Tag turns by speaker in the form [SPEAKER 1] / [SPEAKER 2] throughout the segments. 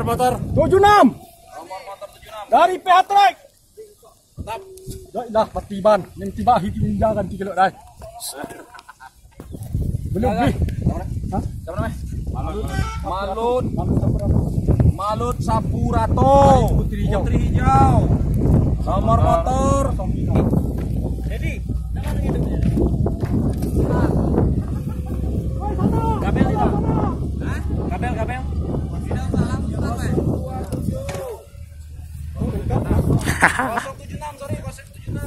[SPEAKER 1] motor 76.
[SPEAKER 2] Nomor motor 76.
[SPEAKER 1] Dari PH Trek. Mantap. Dah patiban, yang tiba hitung jangan 3 kilo dah. Belum beli. Hah?
[SPEAKER 2] Siapa namanya? Malut Sapurato.
[SPEAKER 1] Putri Hijau.
[SPEAKER 2] Putri Hijau. Nomor motor.
[SPEAKER 3] Jadi, nama gitu.
[SPEAKER 2] Gabel itu.
[SPEAKER 3] Hah?
[SPEAKER 2] Gabel.
[SPEAKER 3] Tidak salah, jutaan.
[SPEAKER 2] 076, sorry, 076.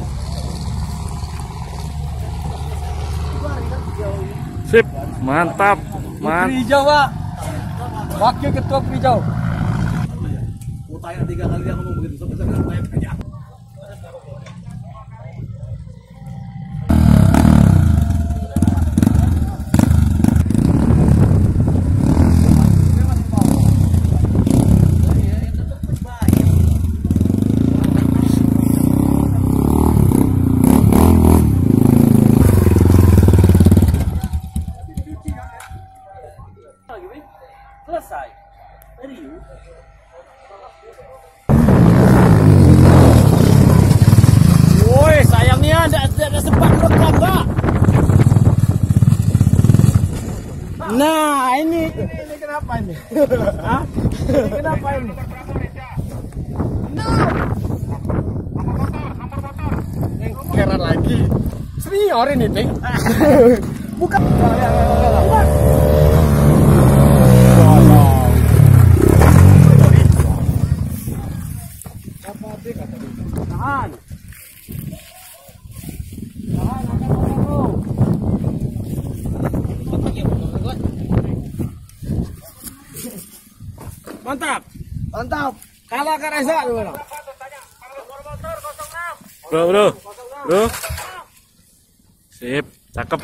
[SPEAKER 4] Sip, mantap.
[SPEAKER 1] Putri Hijau, Pak. Wakil Ketua Putri Hijau.
[SPEAKER 2] Mau tanya 3 kali dia ngomong begitu, sampai saya tanya kerja.
[SPEAKER 3] Selesai. Serius.
[SPEAKER 1] Woi, sayangnya tidak sempat rekam, Pak. Nah, ini kenapa ini? Hah? Ini kenapa ini? Keren lagi. Senior ini, Ting. Bukan. Tahan.
[SPEAKER 3] Mantap.
[SPEAKER 1] Mantap. Kalah ke Reza gimana?
[SPEAKER 3] Nomor motor 06.
[SPEAKER 4] Bro. Sip, cakep.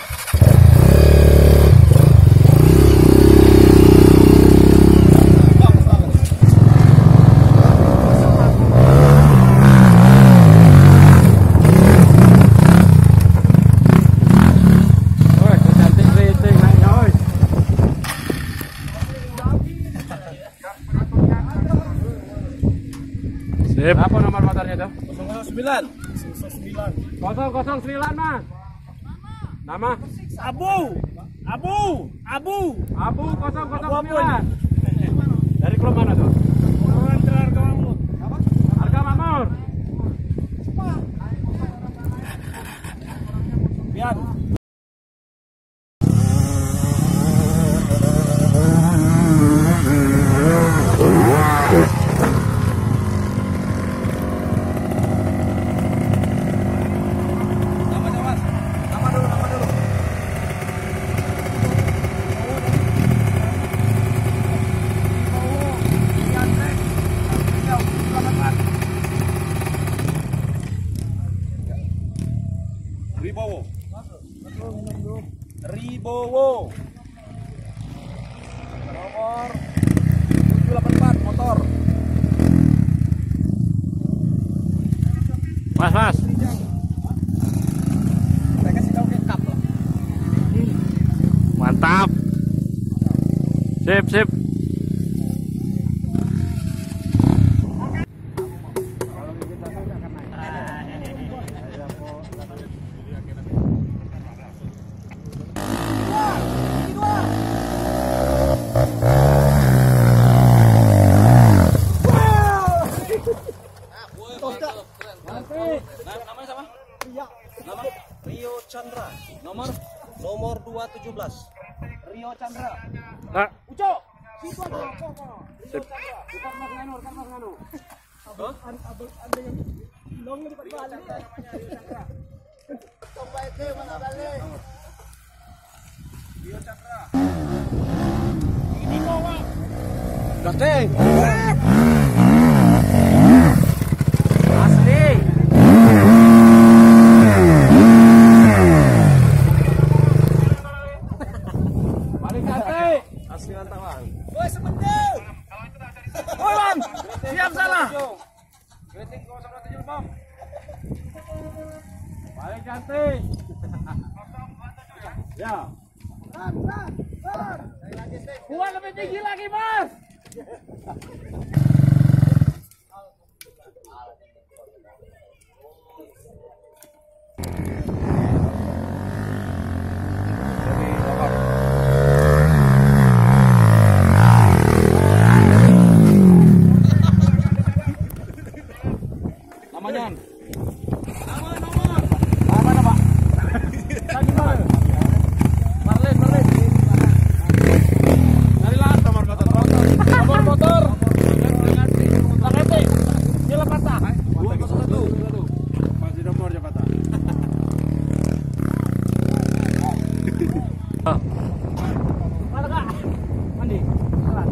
[SPEAKER 4] Sip.
[SPEAKER 1] Apa nomor motornya tuh?
[SPEAKER 3] 09.
[SPEAKER 1] 009 Mas. Nama?
[SPEAKER 3] Abu
[SPEAKER 1] 009. Dari klub mana tuh?
[SPEAKER 3] Harga Mamut.
[SPEAKER 1] Harga Mamur.
[SPEAKER 3] Pian.
[SPEAKER 2] Nama dulu. Ribowo. Nomor 784 motor.
[SPEAKER 4] Mas.
[SPEAKER 2] Saya kasih tahu ke kap lah.
[SPEAKER 4] Mantap. Sip.
[SPEAKER 2] Namanya sama? Nama Rio Chandra. Nomor 217. Rio Chandra.
[SPEAKER 4] Nah,
[SPEAKER 1] Ucok. Situ ada.
[SPEAKER 4] sip.
[SPEAKER 1] Bukan Mas Nganu.
[SPEAKER 2] Hah?
[SPEAKER 1] Ada yang long di depan namanya Rio Chandra.
[SPEAKER 2] Rio Chandra.
[SPEAKER 1] Ini bawa.
[SPEAKER 2] Dateng.
[SPEAKER 1] Asli. Balik kate.
[SPEAKER 2] Asli Antawan.
[SPEAKER 3] Woi, sebentar.
[SPEAKER 1] Woi, Bang. Siap salah.
[SPEAKER 2] Rating 017 Bang.
[SPEAKER 1] Balik cantik. Ya. Buat lebih tinggi lagi, Mas.
[SPEAKER 2] Namanya.
[SPEAKER 1] Mana Pak? Lagi mana? Marlen.
[SPEAKER 2] Carilah nomor motor.
[SPEAKER 1] Nomor motor. Langete. Sila patah.
[SPEAKER 2] 201. Masih nomornya patah.
[SPEAKER 1] Mana Kak? Mandi. Jalan.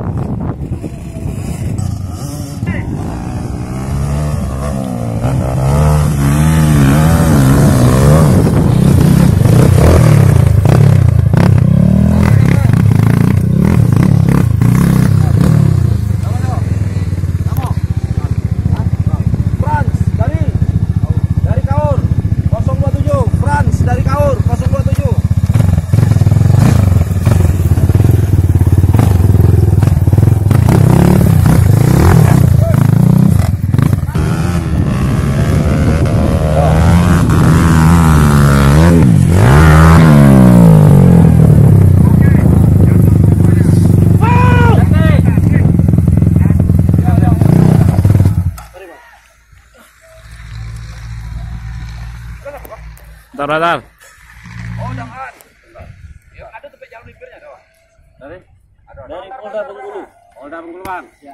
[SPEAKER 2] Dari Kaur 027. Frans dari Kaur 027.
[SPEAKER 4] Bentar.
[SPEAKER 2] Oh, jangan. Ya, ada tempat jalan limpirnya, ada, Pak. Dari
[SPEAKER 3] Polda Bengkulu.
[SPEAKER 2] Polda Bengkuluan.
[SPEAKER 3] Ya.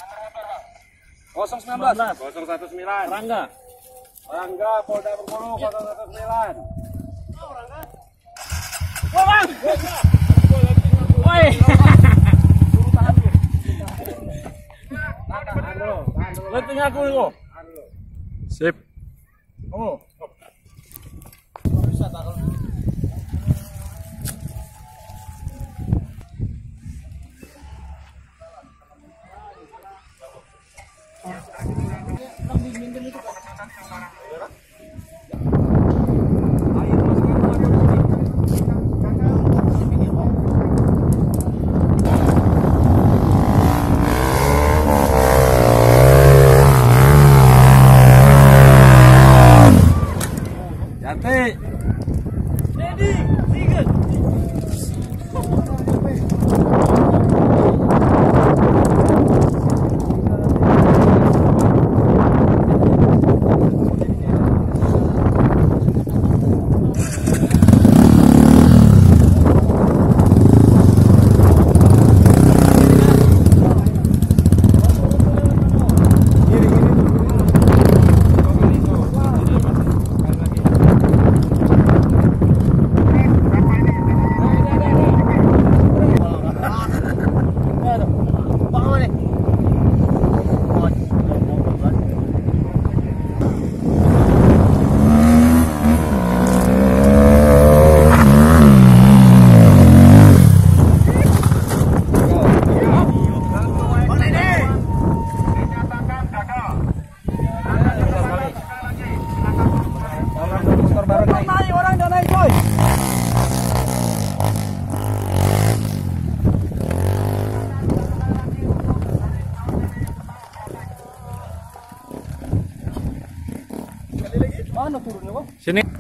[SPEAKER 2] 019. 019.
[SPEAKER 3] Rangga.
[SPEAKER 2] Rangga Polda Bengkulu 019.
[SPEAKER 3] Woi. Letting aku dulu.
[SPEAKER 4] Sip.
[SPEAKER 3] Oh.
[SPEAKER 2] Yanti.
[SPEAKER 3] Ready, Sigen.
[SPEAKER 1] Mana turunnya, Bang?
[SPEAKER 4] Sini.